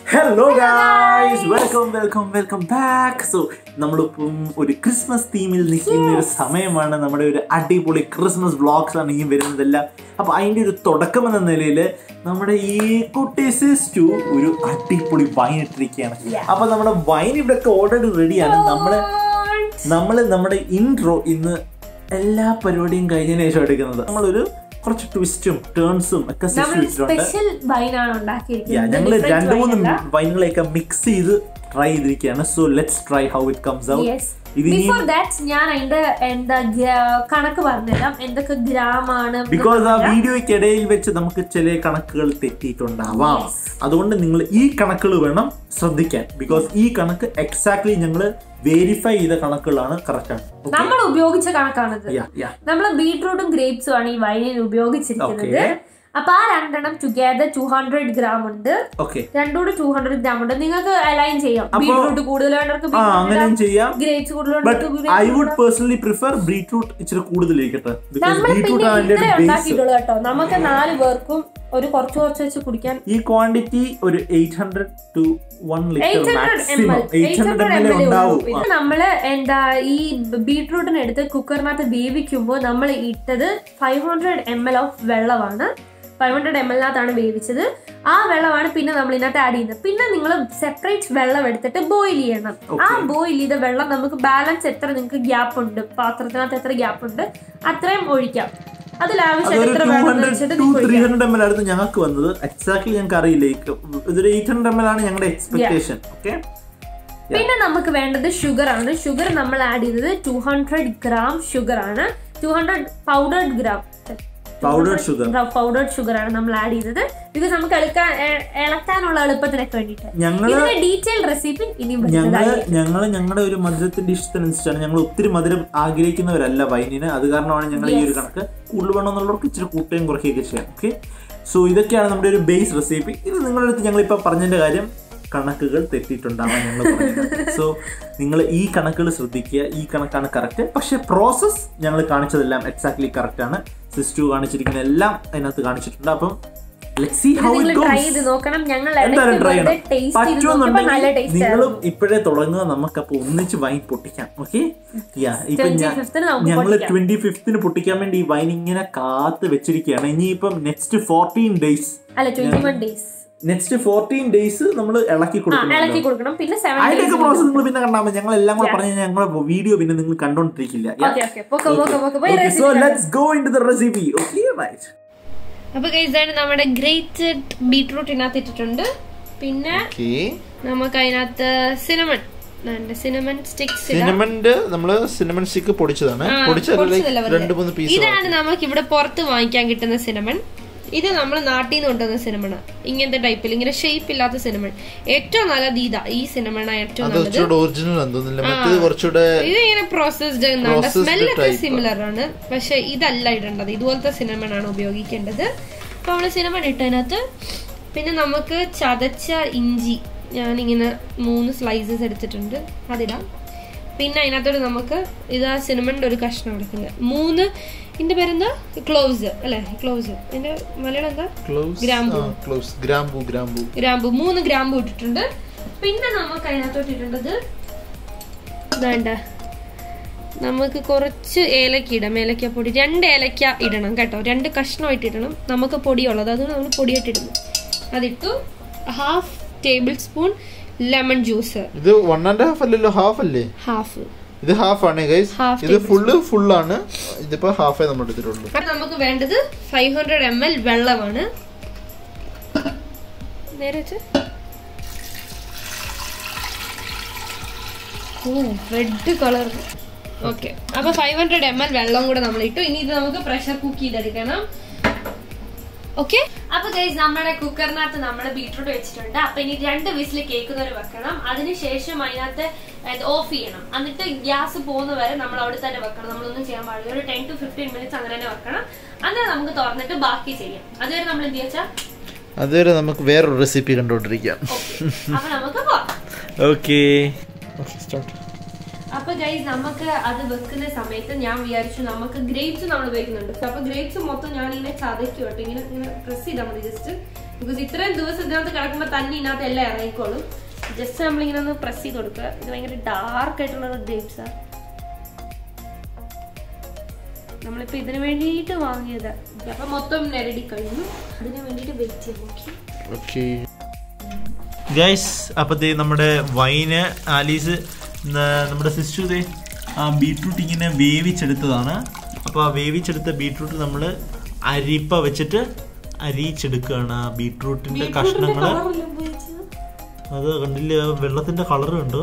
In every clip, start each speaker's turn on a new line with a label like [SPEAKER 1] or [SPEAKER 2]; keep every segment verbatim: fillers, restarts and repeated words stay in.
[SPEAKER 1] Hello guys, welcome, welcome, welcome back. So, നമ്മളിപ്പം ഒരു Christmas തീമിൽ നിൽക്കുന്ന ഒരു സമയമാണ്. നമ്മുടെ ഒരു അടിപൊളി ക്രിസ്മസ് വ്ളോഗ്സ് ആണ് ഈ വരുന്നതെല്ലാം. അപ്പോൾ അതിൻ്റെ ഒരു തുടക്കം എന്ന നിലയിൽ നമ്മുടെ ഈ കുട്ടി സിസ്റ്റു ഒരു അടിപൊളി വൈൻ ഇട്ടിരിക്കുകയാണ്. അപ്പോൾ നമ്മുടെ വൈൻ ഇവിടെയൊക്കെ ഓൾറെഡി റെഡിയാണ്. നമ്മൾ നമ്മൾ നമ്മുടെ ഇൻട്രോ ഇന്ന് എല്ലാ പരിപാടിയും കഴിഞ്ഞതിന് ശേഷം എടുക്കുന്നത്. നമ്മളൊരു കുറച്ച് ട്വിസ്റ്റും ടേൺസും ഒക്കെ ഞങ്ങൾ രണ്ടു മൂന്ന് വൈനുകളെയൊക്കെ മിക്സ് ചെയ്ത് ട്രൈ ചെയ്തിരിക്കുകയാണ്. So let's try how it comes out.
[SPEAKER 2] Before that ഞാൻ അതിന്റെ എന്താ കണക്ക് പറഞ്ഞുതരാം, എന്തൊക്കെ ഗ്രാമാണ്.
[SPEAKER 1] ബിക്കോസ് ആ വീഡിയോയ്ക്കിടയിൽ വെച്ച് നമുക്ക് ചില കണക്കുകൾ തെറ്റിയിട്ടുണ്ടാവാം. അതുകൊണ്ട് നിങ്ങൾ ഈ കണക്കുകൾ വേണം ശ്രദ്ധിക്കാൻ. ബിക്കോസ് ഈ കണക്ക് എക്സാക്ട്ലി ഞങ്ങൾ വെരിഫൈ ചെയ്ത കണക്കുകളാണ്, കറക്റ്റ് ആണ്.
[SPEAKER 2] നമ്മൾ ഉപയോഗിച്ച കണക്കാണിത്. നമ്മൾ ബീട്രൂട്ടും ഗ്രേപ്സും ആണ് ഈ വൈനിൽ ഉപയോഗിച്ചിരിക്കുന്നത്. അപ്പൊ ആ രണ്ടെണ്ണം ടുഗദർ ടു ഹൺഡ്രഡ് ഗ്രാം ഉണ്ട്, രണ്ടൂടെ ടു ഹൺഡ്രഡ് ഗ്രാം ഉണ്ട്. നിങ്ങൾക്ക് അലൈൻ ചെയ്യാം. ബീട്രൂട്ട് കൂടുതൽ ഗ്രേപ്സ് ഉണ്ടാക്കിയിട്ടുള്ളൂ കേട്ടോ. നമുക്ക് നാല് പേർക്കും ഒരു കുറച്ച് കുറച്ച് വെച്ച് കുടിക്കാൻ ഈ ക്വാണ്ടിറ്റി ഒരു eight hundred to one litre നമ്മള് എന്താ ഈ ബീട്രൂട്ടിന് എടുത്ത് കുക്കറിനകത്ത് വേവിക്കുമ്പോൾ നമ്മൾ ഇട്ടത് five hundred M L of വെള്ളമാണ്. ഫൈവ് ഹൺഡ്രഡ് എം എല്ലിനകത്താണ് വേവിച്ചത്. ആ വെള്ളമാണ് പിന്നെ നമ്മൾ ഇതിനകത്ത് ആഡ് ചെയ്യുന്നത്. പിന്നെ നിങ്ങൾ സെപ്പറേറ്റ് വെള്ളം എടുത്തിട്ട് ബോയിൽ ചെയ്യണം. ആ ബോയിൽ ചെയ്ത വെള്ളം നമുക്ക് ബാലൻസ് എത്ര നിങ്ങൾക്ക് ഗ്യാപ്പ് ഉണ്ട്, പാത്രത്തിനകത്ത് എത്ര ഗ്യാപ്പ് ഉണ്ട് അത്രയും ഒഴിക്കാം.
[SPEAKER 1] ഞങ്ങൾക്ക് വന്നത് എക്സാക്ട്ലി ഞങ്ങൾക്ക് അറിയില്ല. ഇതൊരു എയ്റ്റ് ഹൺഡ്രഡ് എം എൽ ആണ് ഞങ്ങളുടെ എക്സ്പെക്ടേഷൻ.
[SPEAKER 2] പിന്നെ നമുക്ക് വേണ്ടത് ഷുഗർ ആണ്. ഷുഗർ നമ്മൾ ആഡ് ചെയ്തത് ടു ഹൺഡ്രഡ് ഗ്രാം ഷുഗർ ആണ്. Two hundred powdered gram
[SPEAKER 1] powdered sugar
[SPEAKER 2] powdered sugar ആണ് നമ്മൾ ആഡ് ചെയ്തത്. ബിക്കോസ് നമുക്ക് ഇളക്കാനുള്ള എളുപ്പത്തിനൊക്കെ വേണ്ടിയിട്ട് ഡീറ്റെയിൽ റെസിപ്പി ഇനിയും
[SPEAKER 1] ഞങ്ങൾ ഞങ്ങളുടെ ഒരു മധുരത്തിന്റെ ഇഷ്ടത്തിനനുസരിച്ചാണ്. ഞങ്ങൾ ഒത്തിരി മധുരം ആഗ്രഹിക്കുന്നവരല്ല വൈനിന്. അത് കാരണമാണ് ഞങ്ങൾ ഈ ഒരു കണക്ക് കൂടുതൽ വേണമെന്നുള്ളവർക്ക് ഇച്ചിരി കൂട്ടുകയും കുറയ്ക്കുകയൊക്കെ ചെയ്യാം. ഓക്കെ, സോ ഇതൊക്കെയാണ് നമ്മുടെ ഒരു ബേസ് റെസിപ്പി. ഇത് നിങ്ങളുടെ അടുത്ത് ഞങ്ങളിപ്പോൾ പറഞ്ഞതിന്റെ കാര്യം കണക്കുകൾ തെറ്റിയിട്ടുണ്ടാവാൻ ഞങ്ങൾ പറയുന്നത്. സോ നിങ്ങൾ ഈ കണക്കുകൾ ശ്രദ്ധിക്കുക. ഈ കണക്കാണ് കറക്റ്റ്. പക്ഷെ പ്രോസസ് ഞങ്ങൾ കാണിച്ചതെല്ലാം എക്സാക്ട്ലി കറക്റ്റ് ആണ്. സിസ്റ്റു കാണിച്ചിരിക്കുന്ന എല്ലാം അതിനകത്ത് കാണിച്ചിട്ടുണ്ട്. അപ്പം നിങ്ങളും ഇപ്പോഴേ തുടങ്ങുക. നമുക്കപ്പോ ഒന്നിച്ച് വൈൻ പൊട്ടിക്കാം. ഓക്കെ, ഇപ്പൊ ഞങ്ങള് ട്വന്റി ഫിഫ്ത്തിന് പൊട്ടിക്കാൻ വേണ്ടി ഈ വൈൻ ഇങ്ങനെ കാത്ത് വെച്ചിരിക്കുകയാണ്. ഇനിയിപ്പം next fourteen days next fourteen days നമ്മൾ ഇളക്കി കൊടുക്കണം. അതിന്റെയൊക്കെ പ്രോസസ് നിങ്ങൾ പിന്നെ കണ്ടാൽ മതി. ഞങ്ങൾ എല്ലാം കൂടെ പറഞ്ഞാൽ ഞങ്ങളുടെ വീഡിയോ പിന്നെ നിങ്ങൾ കണ്ടോണ്ടിരിക്കില്ല. So let's go into the recipe. Okay, right.
[SPEAKER 2] അപ്പൊ ഇതാണ് നമ്മുടെ ഗ്രേറ്റഡ് ബീട്രൂട്ട് ഇതിനകത്ത് ഇട്ടിട്ടുണ്ട്. പിന്നെ നമുക്ക് അതിനകത്ത് സിനമൺ സിനമൺ സ്റ്റിക്സ്
[SPEAKER 1] സിനമന്റെ നമ്മള് സിനമൺ സ്റ്റിക്ക് പൊടിച്ചതാണ്.
[SPEAKER 2] ഇതാണ് നമുക്ക് ഇവിടെ പുറത്ത് വാങ്ങിക്കാൻ കിട്ടുന്ന സിനമൺ. ഇത് നമ്മൾ നാട്ടിൽ നിന്ന് കൊണ്ടുവന്ന സിനമൺ. ഇങ്ങനത്തെ ടൈപ്പിൽ ഇങ്ങനെ ഷേപ്പ് ഇല്ലാത്ത സിനമൺ. ഏറ്റവും നല്ലത് ഇതാ, ഈ സിനമൺ ഏറ്റവും നല്ലത്. ഇത് ഇങ്ങനെ പ്രോസസ്ഡ് സ്മെല്ലൊക്കെ സിമിലർ ആണ്. പക്ഷെ ഇതല്ല ഇടേണ്ടത്, ഇതുപോലത്തെ സിനമൺ ആണ് ഉപയോഗിക്കേണ്ടത്. അപ്പൊ നമ്മള് സിനമൺ ഇട്ടതിനകത്ത് പിന്നെ നമുക്ക് ചതച്ച ഇഞ്ചി ഞാനിങ്ങനെ മൂന്ന് സ്ലൈസസ് എടുത്തിട്ടുണ്ട്, അതിടാം. പിന്നെ അതിനകത്തോട് നമുക്ക് ഇതാ സിനമണിന്റെ ഒരു കഷ്ണം എടുക്കുന്നത്. മൂന്ന് ഇതിന്റെ പേരെന്താ, ക്ലോവ്സ് അല്ലെ? ക്ലോവ്സ് ഇതിന്റെ മലയാളം എന്താ? ഗ്രാമ്പു.
[SPEAKER 1] ഗ്രാമ്പു ഗ്രാമ്പു
[SPEAKER 2] ഗ്രാമ്പു മൂന്ന് ഗ്രാമ്പു ഇട്ടിട്ടുണ്ട്. പിന്നെ നമുക്ക് അതിനകത്തോട്ട് ഇടേണ്ടത് വേണ്ട, നമുക്ക് കുറച്ച് ഏലക്ക ഇടാം. ഏലക്ക പൊടി രണ്ട് ഏലക്ക ഇടണം കേട്ടോ. രണ്ട് കഷ്ണമായിട്ട് ഇടണം. നമുക്ക് പൊടിയുള്ളത് അതുകൊണ്ട് നമ്മൾ പൊടിയായിട്ട് ഇടുന്നു. അതിട്ടു. Half tablespoon lemon juice.
[SPEAKER 1] ഇത് വൺ ആൻഡ് ഹാഫ് അല്ലല്ലോ, ഹാഫ് അല്ലേ?
[SPEAKER 2] ഹാഫ്.
[SPEAKER 1] ഇത് ഹാഫ് ആണ് ഗൈസ്. ഇത് ഫുള്ള് ഫുൾ ആണ്. ഇതിപ്പോ ഹാഫേ നമ്മൾ എടുത്തിട്ടുള്ളൂ.
[SPEAKER 2] നമുക്ക് വേണ്ടത് ഫൈവ് ഹൺഡ്രഡ് എം എൽ വെള്ളമാണ്. നേരെ റെഡ് കളർ. ഓക്കെ, അപ്പൊ ഫൈവ് ഹൺഡ്രഡ് എം എൽ വെള്ളം കൂടെ നമ്മൾ ഇട്ടു. ഇനി ഇത് നമുക്ക് പ്രഷർ കുക്ക് ചെയ്തെടുക്കണം. ഓക്കെ, അപ്പൊ ഗൈസ് നമ്മുടെ കുക്കറിനകത്ത് നമ്മൾ ബീട്രൂട്ട് വെച്ചിട്ടുണ്ട്. അപ്പൊ ഇനി രണ്ട് വിസിൽ കേൾക്കുന്നവരെ വെക്കണം. അതിനുശേഷം അതിനകത്ത് ഓഫ് ചെയ്യണം. എന്നിട്ട് ഗ്യാസ് പോകുന്ന വരെ നമ്മൾ അവിടെ തന്നെ വെക്കണം. നമ്മളൊന്നും ചെയ്യാൻ പാടില്ല. ഒരു ടെൻ ടു ഫിഫ്റ്റീൻ മിനിറ്റ്സ് അങ്ങനെ തന്നെ വെക്കണം. അന്നേരം നമുക്ക് തുറന്നിട്ട് ബാക്കി ചെയ്യാം. അതുവരെ നമ്മൾ എന്ത് വെച്ചാൽ
[SPEAKER 1] അതുവരെ നമുക്ക് വേറൊരു റെസിപ്പി കണ്ടോണ്ടിരിക്കാം.
[SPEAKER 2] അപ്പൊ നമുക്ക് പോവാം.
[SPEAKER 1] ഓക്കെ,
[SPEAKER 2] അപ്പൊ ഗൈസ് നമുക്ക് അത് വെക്കുന്ന സമയത്ത് ഞാൻ വിചാരിച്ചു നമുക്ക് ഗ്രേപ്സ് നമ്മൾ ഉപയോഗിക്കുന്നുണ്ട്. അപ്പൊ ഗ്രേപ്സ് മൊത്തം ഞാൻ ഇങ്ങനെ ചതയ്ക്കും കേട്ടോ. ഇങ്ങനെ ഇങ്ങനെ പ്രസ് ചെയ്താൽ മതി. ജസ്റ്റ് ബിക്കോസ് ഇത്രയും ദിവസം ഇതിനകത്ത് കിടക്കുമ്പോൾ തന്നെ ഇതിനകത്ത് എല്ലാം ഇറങ്ങിക്കോളും. ജസ്റ്റ് നമ്മളിങ്ങനെ ഒന്ന് പ്രസ് ചെയ്ത് കൊടുക്കുക. ഇത് ഭയങ്കര ഡാർക്ക് ആയിട്ടുള്ള ഗ്രേപ്സാണ്. നമ്മളിപ്പോ ഇതിന് വേണ്ടിയിട്ട് വാങ്ങിയത്. അപ്പൊ മൊത്തം റെഡി കഴിഞ്ഞു. അതിന് വേണ്ടിയിട്ട് വെയിറ്റ് ചെയ്ത് നോക്കി.
[SPEAKER 1] ഓക്കെ ഗൈസ്, അപ്പത്തേ നമ്മുടെ വൈന് ആലീസ് നമ്മുടെ സിസ്റ്റു ആ ബീട്രൂട്ട് ഇങ്ങനെ വേവിച്ചെടുത്തതാണ്. അപ്പോൾ ആ വേവിച്ചെടുത്ത ബീട്രൂട്ട് നമ്മൾ അരിപ്പ വെച്ചിട്ട് അരിച്ചെടുക്കുകയാണ്. ആ ബീട്രൂട്ടിന്റെ കഷ്ണങ്ങൾ അത് കണ്ടില്ല, വെള്ളത്തിന്റെ കളർ ഉണ്ട്.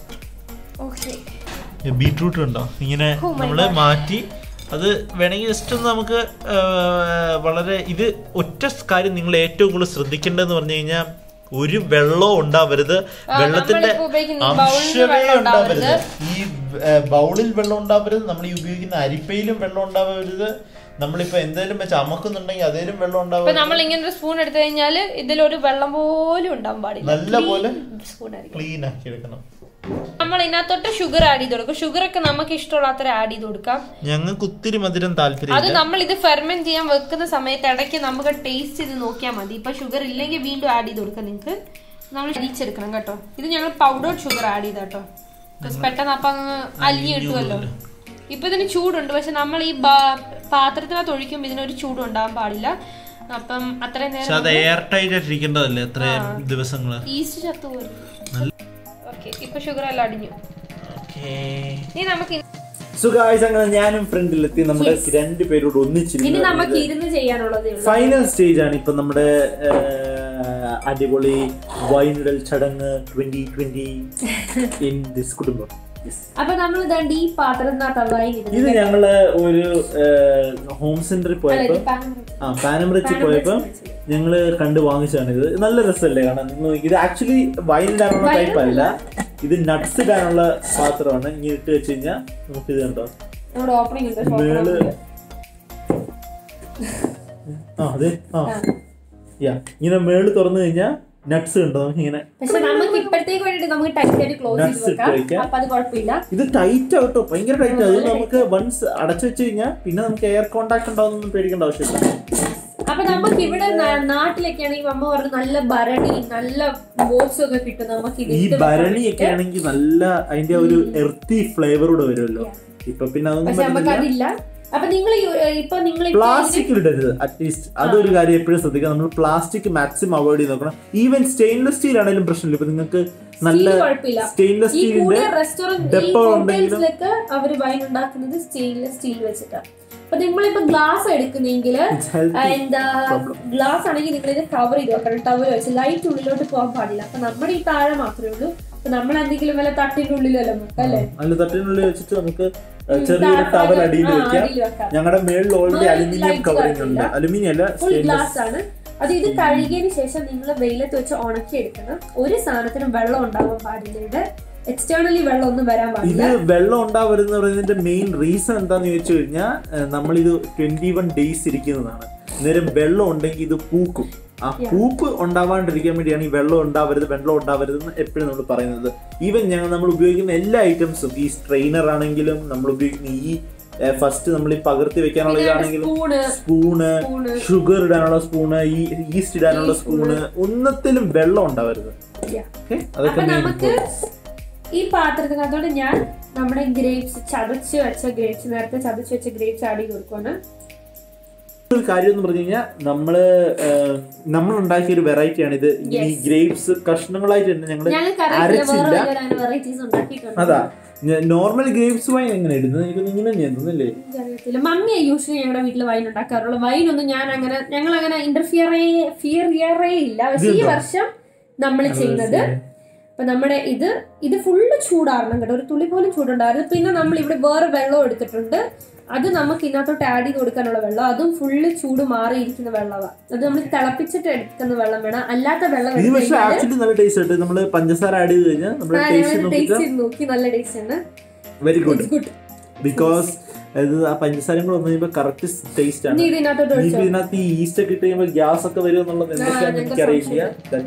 [SPEAKER 1] ബീട്രൂട്ട് ഉണ്ടോ ഇങ്ങനെ നമ്മള് മാറ്റി അത് വേണമെങ്കിൽ ജസ്റ്റ് ഒന്ന് നമുക്ക് വളരെ ഇത് ഒറ്റ കാര്യം നിങ്ങൾ ഏറ്റവും കൂടുതൽ ശ്രദ്ധിക്കേണ്ടതെന്ന് പറഞ്ഞു കഴിഞ്ഞാൽ ഒരു വെള്ളവും ഉണ്ടാവരുത്, വെള്ളത്തിന്റെ അംശമേ ഉണ്ടാവരുത്. ഈ ബൗളിൽ വെള്ളം ഉണ്ടാവരുത്, നമ്മൾ ഈ ഉപയോഗിക്കുന്ന അരിപ്പയിലും വെള്ളം ഉണ്ടാവരുത്. നമ്മളിപ്പോ എന്തെങ്കിലും വെച്ച് അമക്കുന്നുണ്ടെങ്കിൽ അതേലും വെള്ളം ഉണ്ടാവും.
[SPEAKER 2] നമ്മൾ ഇങ്ങനെ ഒരു സ്പൂൺ എടുത്തു കഴിഞ്ഞാൽ ഇതിലൊരു വെള്ളം പോലും ഉണ്ടാവാൻ പാടില്ല.
[SPEAKER 1] നല്ല പോലെ ക്ലീൻ ആക്കി എടുക്കണം.
[SPEAKER 2] നമ്മൾ ഇതിനകത്തോട്ട് ഷുഗർ ആഡ് ചെയ്ത് കൊടുക്കും. ഷുഗർ ഒക്കെ നമുക്ക് ഇഷ്ടമുള്ള അത്ര ആഡ് ചെയ്ത് കൊടുക്കാം.
[SPEAKER 1] ഞങ്ങൾക്ക് ഒത്തിരി മധുരം താല്പര്യം.
[SPEAKER 2] അത് നമ്മൾ ഇത് ഫെർമെന്റ് ചെയ്യാൻ വെക്കുന്ന സമയത്ത് ഇടയ്ക്ക് നമുക്ക് ടേസ്റ്റ് ചെയ്ത് നോക്കിയാൽ മതി. ഇപ്പൊ ഷുഗർ ഇല്ലെങ്കിൽ വീണ്ടും ആഡ് ചെയ്ത് കൊടുക്കാം. നിങ്ങൾക്ക് നമ്മൾ അരിച്ചെടുക്കണം കേട്ടോ. ഇത് ഞങ്ങൾ പൗഡർ ഷുഗർ ആഡ് ചെയ്ത കേട്ടോ. പെട്ടെന്ന് അപ്പൊ അങ്ങ് അലിഞ്ഞ് കിട്ടുമല്ലോ. ഇപ്പൊ ഇതിന് ചൂടുണ്ട്, പക്ഷെ നമ്മൾ ഈ പാത്രത്തിനകത്ത് ഒഴിക്കുമ്പോൾ ഇതിനൊരു ചൂടും ഉണ്ടാവാൻ പാടില്ല. അപ്പം അത്രയും നേരം
[SPEAKER 1] എയർ ടൈറ്റ് ആയിട്ടിരിക്കേണ്ടതല്ലേ എത്രയും ദിവസങ്ങള്.
[SPEAKER 2] ഈസ്റ്റ് ചത്തു പോലും. ഇപ്പൊ ഷുഗർ എല്ലാം അടിഞ്ഞു. ഇനി നമുക്ക്
[SPEAKER 1] സോ ഗായ്സ്, അങ്ങനെ ഞാനും ഫ്രണ്ടിലെത്തി. നമ്മുടെ രണ്ടുപേരോട് ഒന്നിച്ചിരുന്ന്
[SPEAKER 2] നമുക്ക് ഇരുന്ന് ചെയ്യാനുള്ളത്
[SPEAKER 1] ഫൈനൽ സ്റ്റേജ് ആണ് ഇപ്പൊ നമ്മുടെ അടിപൊളി വൈനിടൽ ചടങ്ങ് ട്വന്റി ട്വന്റി ഇൻ ദിസ് കുടുംബം.
[SPEAKER 2] അപ്പൊ നമ്മൾ ഈ പാത്രത്തിനകത്ത്
[SPEAKER 1] ഇത് ഞങ്ങള് ഒരു ഹോം സെന്ററിൽ പോയപ്പോ ആ പാനമറിച്ച് പോയപ്പോ ഞങ്ങള് കണ്ടു വാങ്ങിച്ചതാണ്. ഇത് നല്ല രസമല്ലേ കാണാൻ. ഇത് ആക്ച്വലി വൈൻ ഇടാനുള്ള ടൈപ്പ് അല്ല, ഇത് നട്ട്സ് ഇടാനുള്ള പാത്രമാണ്. ഇങ്ങനെ ഇട്ട് വെച്ച് കഴിഞ്ഞാൽ നമുക്ക് ഇത് കണ്ടോ മേള് ആ അതെ ആ യാ ഇങ്ങനെ മേള് തുറന്നു കഴിഞ്ഞാൽ നട്ട്സ് ഉണ്ടോ നമുക്ക് ഇങ്ങനെ. ഇത് ടൈറ്റ് ആട്ടോ, ഭയങ്കര ടൈറ്റ്. അത് നമുക്ക് വൺസ് അടച്ചു വെച്ച് കഴിഞ്ഞാൽ പിന്നെ നമുക്ക് എയർ കോണ്ടാക്ട് ഉണ്ടാവുന്നൊന്നും പേടിക്കേണ്ട ആവശ്യമില്ല.
[SPEAKER 2] അപ്പൊ നമുക്ക് ഇവിടെ നാട്ടിലൊക്കെ ആണെങ്കിൽ അമ്മ പറഞ്ഞു നല്ല ഭരണി നല്ല ബോട്ട്സ് ഒക്കെ കിട്ടും. നമുക്ക്
[SPEAKER 1] ഈ ഭരണി ഒക്കെ ആണെങ്കിൽ നല്ല അതിന്റെ ഒരു എർത്തി ഫ്ലേവറൂടെ വരുമല്ലോ. ഇപ്പൊ പിന്നെ അതൊന്നും
[SPEAKER 2] അപ്പൊ നിങ്ങൾ ഇപ്പൊ നിങ്ങൾ
[SPEAKER 1] പ്ലാസ്റ്റിക് ഇടരുത്. അറ്റ്ലീസ്റ്റ് അതൊരു കാര്യം എപ്പോഴും ശ്രദ്ധിക്കുക. നമ്മൾ പ്ലാസ്റ്റിക് മാക്സിമം അവോയ്ഡ് ചെയ്ത് നോക്കണം. ഈവൻ സ്റ്റെയിൻലെസ് സ്റ്റീൽ ആണെങ്കിലും പ്രശ്നമില്ല. ഇപ്പൊ നിങ്ങൾക്ക് നല്ല സ്റ്റെയിൻലെസ് സ്റ്റീലിന്റെ ഡെപ്പോ ഉണ്ടെങ്കിലും
[SPEAKER 2] അവര് വൈൻ ഉണ്ടാക്കുന്നത് സ്റ്റെയിൻലെസ് സ്റ്റീൽ വെച്ചിട്ടാണ്. അപ്പൊ നിങ്ങളിപ്പോ ഗ്ലാസ് എടുക്കുന്നെങ്കിൽ എന്താ ഗ്ലാസ് ആണെങ്കിൽ നിങ്ങൾ ഇത് കവർ ചെയ്ത് വെക്കണം. ടവൽ വെച്ച് ലൈറ്റ് ഉള്ളിലോട്ട് പോകാൻ പാടില്ല. അപ്പൊ നമ്മുടെ ഈ താഴെ മാത്രമേ ഉള്ളൂ. അപ്പൊ നമ്മൾ എന്തെങ്കിലും വല്ല തട്ടിന്റെ ഉള്ളിലല്ലോ അല്ലേ,
[SPEAKER 1] അല്ല തട്ടിനുള്ളിൽ വെച്ചിട്ട് നമുക്ക് ചെറിയൊരു ടവൽ അടിയിൽ വെക്കാം. ഞങ്ങളുടെ മേളിൽ ഓൾറെഡി അലുമിനിയം കവറിംഗ് ഉണ്ട്. അലുമിനിയം അല്ല,
[SPEAKER 2] ഫുൾ ഗ്ലാസ് ആണ്. അത് ഇത് കഴുകിയതിന് ശേഷം നിങ്ങൾ വെയിലത്ത് വെച്ച് ഉണക്കി എടുക്കണം. ഒരു സാധനത്തിനും വെള്ളം ഉണ്ടാവാൻ പാടില്ല. ഇത് എക്സ്റ്റേണലി വെള്ളം ഒന്നും വരാൻ പാടില്ല.
[SPEAKER 1] ഇത് വെള്ളം ഉണ്ടാവരുന്ന പറയുന്നതിന്റെ മെയിൻ റീസൺ എന്താന്ന് ചോദിച്ചു കഴിഞ്ഞാൽ നമ്മളിത് ട്വന്റി വൺ ഡേയ്സ് ഇരിക്കുന്നതാണ്. നേരം വെള്ളം ഉണ്ടെങ്കിൽ ഇത് പൂക്കും. ആ പൂപ്പ് ഉണ്ടാവാണ്ടിരിക്കാൻ വേണ്ടിയാണ് ഈ വെള്ളം ഉണ്ടാവരുത് വെള്ളം ഉണ്ടാവരുതെന്ന് എപ്പോഴും നമ്മൾ പറയുന്നത്. ഈവൻ ഞങ്ങൾ നമ്മൾ ഉപയോഗിക്കുന്ന എല്ലാ ഐറ്റംസും, ഈ സ്ട്രെയിനർ ആണെങ്കിലും നമ്മൾ ഉപയോഗിക്കുന്ന ഈ ഫസ്റ്റ് നമ്മൾ ഈ പകർത്തി വെക്കാനുള്ള ഇതാണെങ്കിലും സ്പൂണ്, ഷുഗർ ഇടാനുള്ള സ്പൂണ്, ഈ ഈസ്റ്റ് ഇടാനുള്ള സ്പൂണ്, ഒന്നത്തിലും വെള്ളം ഉണ്ടാവരുത്. അതൊക്കെ
[SPEAKER 2] ഈ പാത്രത്തിനകത്തോട് ഞാൻ നമ്മുടെ ഗ്രേപ്സ് ചതച്ച് വെച്ച ഗ്രേപ്സ് നേരത്തെ ചതച്ച് വെച്ച ഗ്രേപ്സ് ആഡ് ചെയ്ത് കൊടുക്കുവാണ്.
[SPEAKER 1] ഒരു കാര്യം എന്ന് പറഞ്ഞു കഴിഞ്ഞാൽ നമ്മള് നമ്മൾ ഉണ്ടാക്കിയ ഒരു വെറൈറ്റി ആണ് ഇത്. ഈ ഗ്രേപ്സ് കഷ്ണങ്ങളായിട്ട് ഞങ്ങൾ അരച്ചില്ല. അതാ നോർമൽ ഗ്രേപ്സ് വൈൻ എങ്ങനെ ഇടുന്നത് എനിക്ക് ഇങ്ങനെ തോന്നുന്നില്ലേ.
[SPEAKER 2] മമ്മിയെ യൂഷ്വലി ഞങ്ങളുടെ വീട്ടിൽ വൈൻ ഉണ്ടാക്കാറുള്ളൂ. വൈനൊന്നും ഞാൻ അങ്ങനെ ഞങ്ങൾ അങ്ങനെ ഇന്റർഫിയറേ ഫിയറിയറേ ഇല്ല. പക്ഷെ ഈ വർഷം നമ്മൾ ചെയ്യുന്നത് അപ്പൊ നമ്മുടെ ഇത് ഇത് ഫുള്ള് ചൂടാറണം കേട്ടോ. ഒരു തുള്ളി പോലും ചൂടുണ്ടായിരുന്നു. പിന്നെ നമ്മൾ ഇവിടെ വേറെ വെള്ളം എടുത്തിട്ടുണ്ട്. അത് നമുക്ക് ഇതിനകത്തോട്ട് ആഡ് ചെയ്ത് കൊടുക്കാനുള്ള വെള്ളം, അതും ഫുള്ള് ചൂട് മാറിയിരിക്കുന്ന വെള്ളമാണ്. അത് നമ്മൾ തിളപ്പിച്ചിട്ട് എടുക്കുന്ന വെള്ളം വേണം. അല്ലാത്ത വെള്ളം
[SPEAKER 1] പഞ്ചസാര ആഡ് ചെയ്ത് കഴിഞ്ഞാൽ
[SPEAKER 2] നോക്കി നല്ല ടേസ്റ്റ് ഉണ്ട്.
[SPEAKER 1] വെരി ഗുഡ് ബിക്കോസ് ആ പഞ്ചസാരയും കൂടെ വന്നു കഴിയുമ്പോൾ കറക്റ്റ് ടേസ്റ്റ് ആണ്. ഇതിനകത്ത് ഈ ഈസ്റ്റ് ഒക്കെ ഇട്ട് കഴിയുമ്പോൾ ഗ്യാസ് ഒക്കെ വരും എന്നുള്ളത് എന്തൊക്കെയാണെന്ന് എനിക്കറിയില്ല.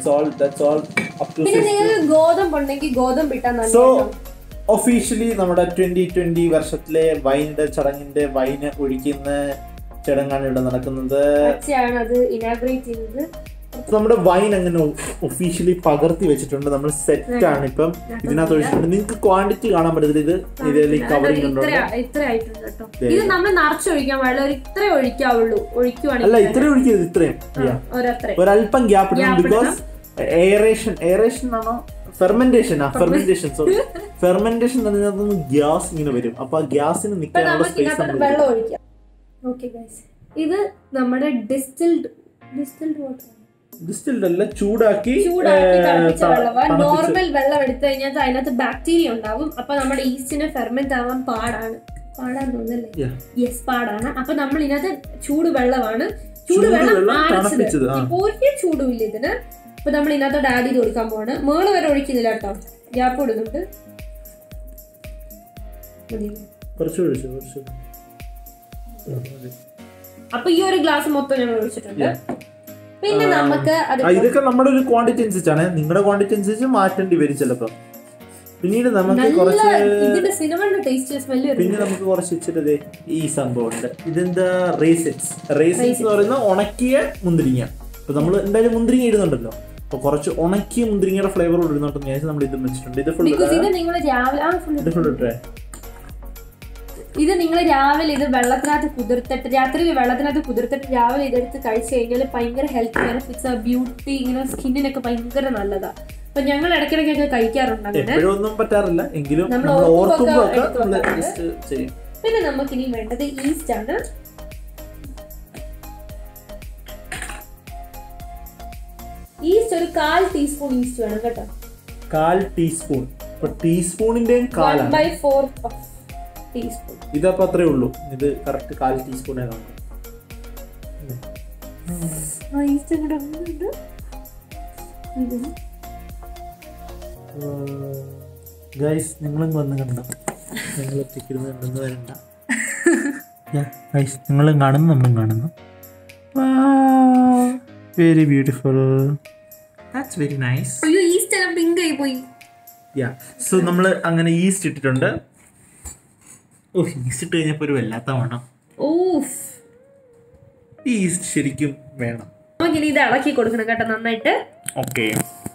[SPEAKER 2] ഗോതമ്പുണ്ടെങ്കിൽ ഗോതമ്പ് ഇട്ടാൽ
[SPEAKER 1] സോ ഒഫീഷ്യലി നമ്മുടെ ട്വന്റി ട്വന്റി വർഷത്തിലെ വൈനിന്റെ ചടങ്ങിന്റെ വൈന് ഒഴിക്കുന്ന ചടങ്ങാണ് ഇവിടെ നടക്കുന്നത്.
[SPEAKER 2] അത് ഇനാഗ്രേറ്റ് ചെയ്തത്
[SPEAKER 1] നമ്മുടെ വൈൻ അങ്ങനെ ഒഫീഷ്യലി പകർത്തി വെച്ചിട്ടുണ്ട്. നമ്മൾ സെറ്റ് ആണ് ഇപ്പം ഇതിനകത്ത് ഒഴിച്ചിട്ടുണ്ട്. നിങ്ങൾക്ക് ക്വാണ്ടിറ്റി കാണാൻ പറ്റത്തില്ല. ഇത് ഇതിൽ കവറിംഗ് ഉണ്ടോ?
[SPEAKER 2] ഇത് നമ്മൾ നിറച്ചൊഴിക്കാൻ പാടില്ല, ഇത്ര ഒഴിക്കാവുള്ളൂ. ഒഴിക്കുവാണെങ്കിൽ
[SPEAKER 1] അല്ല ഇത്രയും ഒഴിക്കരുത്, ഇത്രയും ഒരല്പം ഗ്യാപ്പ് ഇടണം. ബിക്കോസ് എയറേഷൻ എയറേഷൻ ആണോ ഫെർമെന്റേഷൻ ആ ഫെർമെന്റേഷൻ സോറി ഫെർമെന്റേഷൻ അതിനകത്തുനിന്ന് ഗ്യാസ് ഇങ്ങനെ വരും. അപ്പൊ ആ ഗ്യാസിന് നിൽക്കാനുള്ള സ്പേസ്
[SPEAKER 2] വെള്ളം ഒഴിക്കാം. ഓക്കെ ഗൈസ്, ഇത് നമ്മുടെ ഡിസ്റ്റിൽഡ് ഡിസ്റ്റിൽഡ് വാട്ടർ
[SPEAKER 1] ഡിസ്റ്റിൽഡ് അല്ല, ചൂടാക്കി
[SPEAKER 2] ചൂടാക്കി തിളപ്പിച്ച വെള്ളമാണ്. നോർമൽ വെള്ളം എടുത്തു കഴിഞ്ഞാൽ അതിനകത്ത് ബാക്ടീരിയ ഉണ്ടാവും. അപ്പൊ നമ്മുടെ ഈസ്റ്റിന് ഫെർമെന്റ് ആവാൻ പാടാണ്. പാടാൻ തോന്നല്ലേ? യെസ്, പാടാണ്. അപ്പൊ നമ്മൾ ഇതിനകത്ത് ചൂട് വെള്ളമാണ്, ചൂട് വെള്ളം ആഴ്ചത്. ഇപ്പൊ ഒരു ചൂടുമില്ല ഇതിന്. അപ്പൊ നമ്മൾ ഇതിനകത്തോട്ട് ആഡ് ചെയ്ത് കൊടുക്കാൻ പോവാണ്. മേള് വരെ ഒഴിക്കുന്നില്ല കേട്ടോ, ഗ്യാപ്പ് ഇടുന്നുണ്ട്. അപ്പൊ ഈ ഒരു ഗ്ലാസ് മൊത്തം ഞങ്ങൾ ഒഴിച്ചിട്ടുണ്ട്. പിന്നെ നമുക്ക്
[SPEAKER 1] ഇതൊക്കെ നമ്മുടെ ഒരു ക്വാണ്ടിറ്റി അനുസരിച്ചാണ്. നിങ്ങളുടെ ക്വാണ്ടിറ്റി അനുസരിച്ച് മാറ്റേണ്ടി വരും ചിലപ്പോ. പിന്നീട് നമുക്ക് കുറച്ച് പിന്നെ നമുക്ക് കുറച്ച് ഇച്ചിട്ട് ഈ സംഭവം ഉണ്ട്. ഇതെന്താ റേസിൻസ്. റേസിൻസ് എന്ന് പറയുന്നത് ഉണക്കിയ മുന്തിരിങ്ങ. അപ്പൊ നമ്മൾ എന്തായാലും മുന്തിരിങ്ങ ഇടുന്നുണ്ടല്ലോ, അപ്പൊ കുറച്ച് ഉണക്കിയ മുന്തിരിങ്ങയുടെ ഫ്ലേവർ ഇടുന്നുണ്ടെന്ന് വിചാരിച്ച് നമ്മൾ ഇതും വെച്ചിട്ടുണ്ട്. ഇത് ഫുൾ ഫുൾ ഇട്ടേ.
[SPEAKER 2] ഇത് നിങ്ങൾ രാവിലെ ഇത് വെള്ളത്തിനകത്ത് കുതിർത്തിട്ട് രാത്രി വെള്ളത്തിനകത്ത് കുതിർത്തിട്ട് രാവിലെ ഇതെടുത്ത് കഴിച്ചു കഴിഞ്ഞാൽ ഭയങ്കര ഹെൽത്ത് ബെനിഫിറ്റ്സ്, ബ്യൂട്ടി, ഇങ്ങനെ സ്കിന്നിനൊക്കെ ഭയങ്കര നല്ലതാ. അപ്പൊ ഞങ്ങൾ ഇടയ്ക്കിടയ്ക്കൊക്കെ കഴിക്കാറുണ്ട്.
[SPEAKER 1] അങ്ങനെ പറ്റാറില്ല എങ്കിലും
[SPEAKER 2] പിന്നെ നമുക്ക് ഇനി വേണ്ടത് ഈസ്റ്റ് ആണ്. ഈസ്റ്റ് ഒരു കാൽ ടീസ്പൂൺ ഈസ്റ്റ് വേണം കേട്ടോ.
[SPEAKER 1] കാൽ ടീസ്പൂൺ. ടീസ്പൂണിന്റെ ഇതപ്പോ അത്രേ ഉള്ളൂ. ഇത് കറക്റ്റ് കാൽ ടീസ്പൂണേ കാണും. ഗൈസ് നിങ്ങളും വന്ന് കണ്ടോ? നിങ്ങൾ ഒറ്റയ്ക്കിരുന്ന് കണ്ടെന്ന് വരണ്ട. ഗൈസ് നിങ്ങളും കാണുന്നു, നമ്മളും കാണുന്നു. Very beautiful. That's very nice.
[SPEAKER 2] അയ്യോ, ഈസ്റ്റ് എല്ലാം പിങ്ക് ആയി പോയി.
[SPEAKER 1] യാ, സോ നമ്മൾ അങ്ങനെ ഈസ്റ്റ് ഇട്ടിട്ടുണ്ട്. ഓ, ഈസ്റ്റ് ഇട്ട് കഴിഞ്ഞപ്പോ ഒരു വല്ലാത്ത വേണം. ഈസ്റ്റ് ശരിക്കും വേണം.
[SPEAKER 2] നമുക്കിനി ഇത് ഇളക്കി കൊടുക്കണം കേട്ടോ, നന്നായിട്ട്.
[SPEAKER 1] ഓക്കെ,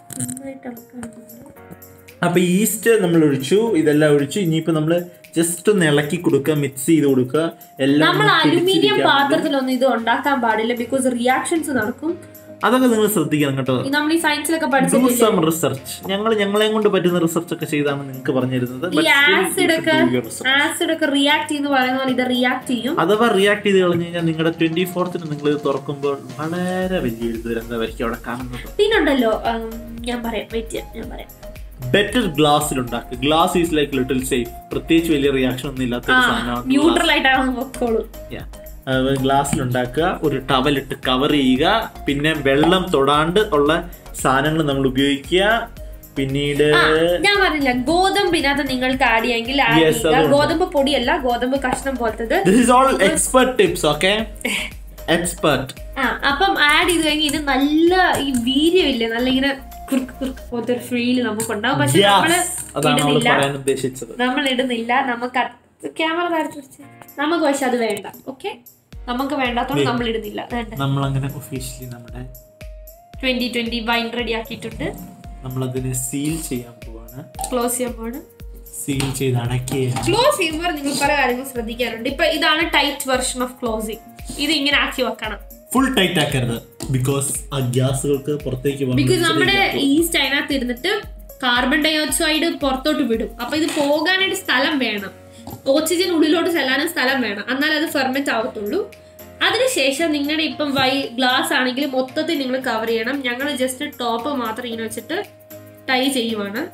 [SPEAKER 1] അപ്പൊ ഈസ്റ്റ് നമ്മൾ ഒഴിച്ചു, ഇതെല്ലാം ഒഴിച്ചു. ഇനിയിപ്പോ നമ്മള് ജസ്റ്റ് ഒന്ന് ഇളക്കി കൊടുക്കുക, മിക്സ് ചെയ്ത് കൊടുക്കുക. എല്ലാം
[SPEAKER 2] നമ്മൾ അലുമിനിയം പാത്രത്തിലൊന്നും ഇത് ഉണ്ടാക്കാൻ പാടില്ല, ബിക്കോസ് റിയാക്ഷൻസ് നടക്കും.
[SPEAKER 1] അതൊക്കെ നിങ്ങൾ ശ്രദ്ധിക്കണം കേട്ടോ.
[SPEAKER 2] നമ്മൾ ഈ സയൻസിലൊക്കെ പഠിച്ചിട്ടില്ലേ,
[SPEAKER 1] റിസർച്ച് ഞങ്ങൾ ഞങ്ങളെ കൊണ്ട് പറ്റുന്ന റിസർച്ച് ഒക്കെ ചെയ്താണ് നിങ്ങൾക്ക് പറഞ്ഞു തരുന്നത്.
[SPEAKER 2] ആസിഡ് ഒക്കെ റിയാക്ട് ചെയ്യുന്ന പറയുന്ന പോലെ ഇത് റിയാക്ട് ചെയ്യും.
[SPEAKER 1] അഥവാ റിയാക്ട് ചെയ്ത് കളഞ്ഞു കഴിഞ്ഞാൽ നിങ്ങളുടെ ട്വന്റി ഫോർത്തിന് നിങ്ങൾ ഇത് തുറക്കുമ്പോൾ വളരെ വലിയൊരു ദുരന്തമായിരിക്കും അവിടെ കാണുന്നത്.
[SPEAKER 2] പിന്നുണ്ടല്ലോ, ഞാൻ പറയാം, ഞാൻ പറയാം
[SPEAKER 1] ബെറ്റർ ഗ്ലാസ്സിൽ ഉണ്ടാക്കുക. Glass is like little safe. പ്രത്യേകിച്ച് വലിയ റിയാക്ഷൻ ഒന്നും ഇല്ലാത്ത
[SPEAKER 2] ന്യൂട്രൽ ആയിട്ടാണ്.
[SPEAKER 1] ഗ്ലാസ്സിൽ ഉണ്ടാക്കുക, ഒരു ടവലിട്ട് കവർ ചെയ്യുക, പിന്നെ വെള്ളം തൊടാണ്ട് ഉള്ള സാധനങ്ങൾ നമ്മൾ ഉപയോഗിക്കുക. പിന്നീട്
[SPEAKER 2] ഞാൻ പറഞ്ഞില്ല, ഗോതമ്പിനകത്ത് നിങ്ങൾക്ക് ആഡ് ചെയ്യാമെങ്കിൽ ആഡ് ചെയ്യുക. ഗോതമ്പ് പൊടിയല്ല, ഗോതമ്പ് കഷ്ണം പോലത്തത്.
[SPEAKER 1] This is all expert tips. Okay, expert.
[SPEAKER 2] ആ, അപ്പം ആഡ് ചെയ്ത് കഴിഞ്ഞാൽ ഇത് നല്ല ഈ വീര്യമില്ലേ, നല്ല ഇങ്ങനെ പോലത്തെ ഒരു ഫീൽ നമുക്കുണ്ടാവും. പക്ഷെ നമ്മള് ഇടുന്നില്ല, നമ്മൾ ഇടുന്നില്ല. നമുക്ക് ക്യാമറ താഴ്ത്തി വെച്ച് നമുക്ക് പക്ഷെ അത് വേണ്ട. ഓക്കെ, നമുക്ക് വേണ്ടാത്തോണ്ട് നമ്മൾ ഇടുന്നില്ല.
[SPEAKER 1] നമ്മൾ അങ്ങനെ ഒഫീഷ്യലി നമ്മുടെ
[SPEAKER 2] ട്വന്റി ട്വന്റി വൈൻ റെഡി ആക്കിയിട്ടുണ്ട്.
[SPEAKER 1] നമ്മൾ അതിനെ സീൽ ചെയ്യാൻ പോവാണ്,
[SPEAKER 2] ക്ലോസ് ചെയ്യാൻ പോവാണ്.
[SPEAKER 1] സീൽ ചെയ്ത് അടയ്ക്കുക.
[SPEAKER 2] ക്ലോസ് ചെയ്യുമ്പോൾ നിങ്ങൾ പല കാര്യങ്ങൾ ശ്രദ്ധിക്കാറുണ്ട്. ഇപ്പൊ ഇതാണ് ടൈറ്റ് വെർഷൻ ഓഫ് ക്ലോസിംഗ്. ഇത് ഇങ്ങനെ ആക്കി വെക്കണം.
[SPEAKER 1] ഫുൾ ടൈറ്റ് ആക്കരുത്, ബിക്കോസ് ആ ഗ്യാസുകൾക്ക് പുറത്തേക്ക് പോകും.
[SPEAKER 2] ബിക്കോസ് നമ്മുടെ ഈസ്റ്റ് അതിനകത്ത് ഇരുന്നിട്ട് കാർബൺ ഡൈ ഓക്സൈഡ് പുറത്തോട്ട് വിടും. അപ്പൊ ഇത് പോകാനായിട്ട് സ്ഥലം വേണം, ഓക്സിജൻ ഉള്ളിലോട്ട് ചെല്ലാനും സ്ഥലം വേണം, എന്നാൽ അത് ഫെർമെന്റ് ആവത്തുള്ളൂ. അതിനുശേഷം നിങ്ങളുടെ ഇപ്പം വൈ ഗ്ലാസ് ആണെങ്കിൽ മൊത്തത്തിൽ നിങ്ങൾ കവർ ചെയ്യണം. ഞങ്ങൾ ജസ്റ്റ് ടോപ്പ് മാത്രം ഇങ്ങനെ വെച്ചിട്ട് ടൈ ചെയ്യുവാണ്.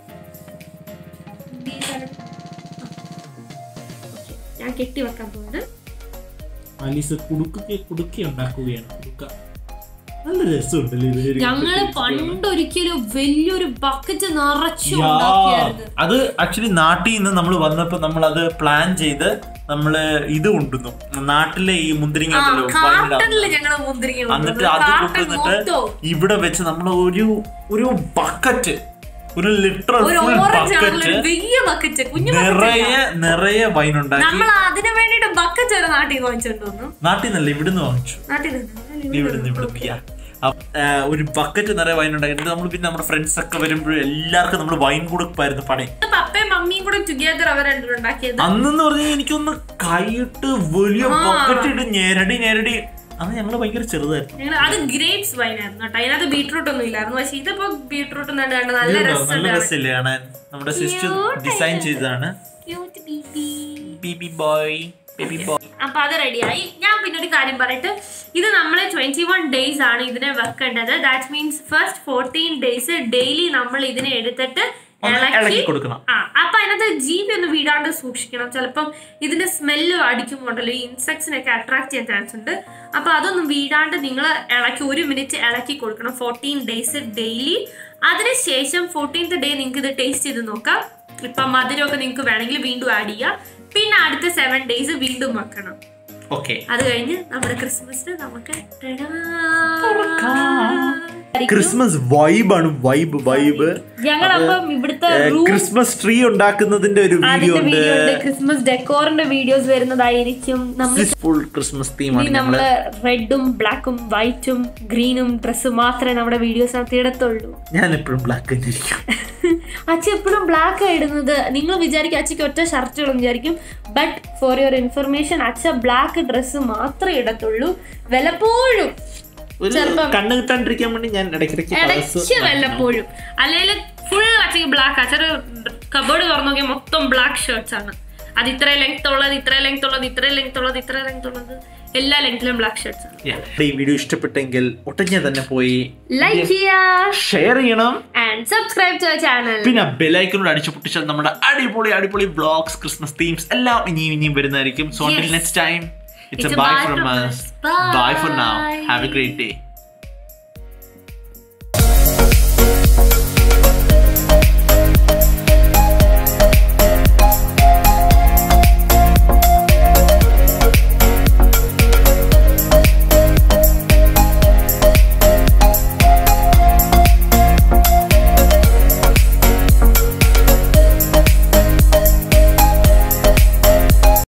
[SPEAKER 2] ഞാൻ കെട്ടി വെക്കാൻ പോവാണ്. ഞങ്ങള് പണ്ടൊരിക്കലും വലിയൊരു ബക്കറ്റ് നിറച്ചു ഉണ്ടാക്കിയായിരുന്നു.
[SPEAKER 1] അത് ആക്ച്വലി നാട്ടിൽ നിന്ന് നമ്മൾ വന്നപ്പോ നമ്മൾ അത് പ്ലാൻ ചെയ്ത് നമ്മള് ഇത് കൊണ്ടുവന്നു. നാട്ടിലെ ഈ മുന്തിരിങ്ങ എന്നിട്ട് അത് കൊണ്ടുവന്നിട്ട് ഇവിടെ വെച്ച് നമ്മൾ ഒരു ഒരു ബക്കറ്റ്, ഒരു ലിറ്ററൽ ഫുൾ ബക്കറ്റ് നിറയെ നിറയെ വൈൻ ഉണ്ടാക്കി.
[SPEAKER 2] അതിനു വേണ്ടിട്ട് ബക്കറ്റ് വരെ നാട്ടിൽ വാങ്ങിച്ചോണ്ട് വന്നു.
[SPEAKER 1] നാട്ടിൽ നിന്നല്ല, ഇവിടുന്ന് വാങ്ങിച്ചു. ഇവിടുന്ന് ഇവിടുന്ന് ഒരു ബക്കറ്റ് നിറയെ വൈൻ ഉണ്ടാക്കിയിട്ട് നമ്മൾ പിന്നെ നമ്മുടെ ഫ്രണ്ട്സ് ഒക്കെ വരുമ്പോഴും എല്ലാവർക്കും നമ്മൾ വൈൻ കൊടുപ്പായിരുന്നു പണി.
[SPEAKER 2] പപ്പയും മമ്മിയും കൂടെ ടുഗദർ അവർ രണ്ടും ഉണ്ടാക്കിയത്.
[SPEAKER 1] അന്നെന്ന് പറഞ്ഞാൽ എനിക്കൊന്ന് കൈയിട്ട് വലിയ ബക്കറ്റ് ഇട്ട് ഞെരടി ഞെരടി അന്ന് ഞങ്ങള് ഭയങ്കര ചെറുതായിരുന്നു.
[SPEAKER 2] അത് ഗ്രേപ്സ് വൈൻ ആയിരുന്നു കേട്ടോ. അതിനകത്ത് ബീട്രൂട്ട് ഒന്നും ഇല്ലായിരുന്നു. പക്ഷെ ഇതിപ്പോ ബീട്രൂട്ട് നല്ല
[SPEAKER 1] രസമില്ലേ കാണാൻ. നമ്മുടെ സിസ്റ്റർ ഡിസൈൻ ചെയ്തതാണ്.
[SPEAKER 2] അപ്പൊ അത് റെഡിയായി. ഞാൻ പിന്നെ ഒരു കാര്യം പറയട്ടെ, ഇത് നമ്മള് ട്വന്റി വൺ ഡേയ്സ് ആണ് ഇതിനെ വെക്കേണ്ടത്. That means first fourteen days daily നമ്മൾ ഇതിനെ എടുത്തിട്ട് ഇളക്കി കൊടുക്കണം. ആ അപ്പൊ അതിനകത്ത് ജീവി ഒന്ന് വീടാണ്ട് സൂക്ഷിക്കണം. ചിലപ്പം ഇതിന്റെ സ്മെല്ല് അടിക്കുമ്പോണ്ടല്ലോ ഈ ഇൻസെക്ട്സിനൊക്കെ അട്രാക്ട് ചെയ്യാൻ ചാൻസ് ഉണ്ട്. അപ്പൊ അതൊന്നും വീടാണ്ട് നിങ്ങൾ ഇളക്കി ഒരു മിനിറ്റ് ഇളക്കി കൊടുക്കണം ഫോർട്ടീൻ ഡേയ്സ് ഡെയിലി. അതിനുശേഷം ഫോർട്ടീൻത്ത് ഡേ നിങ്ങൾക്ക് ഇത് ടേസ്റ്റ് ചെയ്ത് നോക്കാം. ഇപ്പൊ മധുരമൊക്കെ നിങ്ങൾക്ക് വേണമെങ്കിൽ വീണ്ടും ആഡ് ചെയ്യാം. പിന്നെ അടുത്ത സെവൻ ഡേയ്സ് വീണ്ടും വെക്കണം. അത് കഴിഞ്ഞ് നമ്മുടെ ക്രിസ്മസിന് നമുക്ക്
[SPEAKER 1] ക്രിസ്മസ് വൈബാണ്. വൈബ് വൈബ്
[SPEAKER 2] ഞങ്ങളപ്പം ഇവിടുത്തെ
[SPEAKER 1] ക്രിസ്മസ് ട്രീ ഉണ്ടാക്കുന്നതിന്റെ ഒരു വീഡിയോ ഉണ്ട്.
[SPEAKER 2] ക്രിസ്മസ് ഡെക്കോറിന്റെ വീഡിയോസ് വരുന്നതായിരിക്കും.
[SPEAKER 1] ഫുൾ ക്രിസ്മസ് തീമാണ്.
[SPEAKER 2] നമ്മള് റെഡും ബ്ലാക്കും വൈറ്റും ഗ്രീനും ഡ്രസ്സും മാത്രമേ നമ്മുടെ വീഡിയോസിനകത്ത് ഇടത്തുള്ളൂ.
[SPEAKER 1] ഞാൻ എപ്പോഴും ബ്ലാക്ക് ആയിരിക്കും.
[SPEAKER 2] അച്ഛ എപ്പോഴും ബ്ലാക്ക് ഇടുന്നത്. നിങ്ങൾ വിചാരിക്കും അച്ഛക്ക് ഒറ്റ ഷർട്ടുകളും വിചാരിക്കും. ബട്ട് ഫോർ യുവർ ഇൻഫർമേഷൻ അച്ഛ ബ്ലാക്ക് ഡ്രസ്സ് മാത്രമേ ഇടത്തുള്ളൂ. വല്ലപ്പോഴും
[SPEAKER 1] കണ്ണ് കിട്ടാണ്ടിരിക്കാൻ വേണ്ടി ഞാൻ
[SPEAKER 2] ഇടയ്ക്ക് വല്ലപ്പോഴും. അല്ലെങ്കിൽ ഫുൾ അച്ഛക്ക് ബ്ലാക്ക്. അച്ഛൻ്റെ കബോർഡ് തുറന്നു നോക്കിയാൽ മൊത്തം ബ്ലാക്ക് ഷർട്ട്സ് ആണ്. അത് ഇത്ര ലെങ്ത് ഉള്ളത്, ഇത്ര ലെങ്ത് ഉള്ളത്, ഇത്ര ലെങ്ത് ഉള്ളത്, ഇത്ര ലെങ്ത് ഉള്ളത്, എല്ലാ ലെങ്ത്തിലും ബ്ലാക്ക് ഷർട്ട്സ് ആണ്.
[SPEAKER 1] ഈ വീഡിയോ ഇഷ്ടപ്പെട്ടെങ്കിൽ ഒട്ടഞ്ഞ തന്നെ പോയി
[SPEAKER 2] ലൈക്ക് ചെയ്യുക,
[SPEAKER 1] ഷെയർ ചെയ്യണം
[SPEAKER 2] and subscribe to our channel.
[SPEAKER 1] പിന്നെ ബെൽ ഐക്കൺ അടിച്ചു പൊട്ടിച്ചാൽ നമ്മുടെ അടിപൊളി അടിപൊളി വ്ളോഗ്സ്, ക്രിസ്മസ് തീംസ് എല്ലാം ഇനിയും ഇനിയും വരുന്നതായിരിക്കും. So until next time, it's a bye from us. Bye for now. Have a great day.